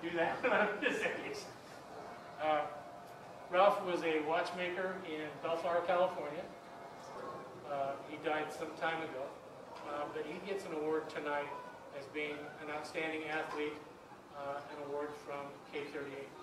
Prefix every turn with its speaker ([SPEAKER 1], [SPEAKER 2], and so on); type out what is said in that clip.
[SPEAKER 1] do that when I'm his age. Ralph was a watchmaker in Bellflower, California. He died some time ago, but he gets an award tonight as being an outstanding athlete, an award from K38.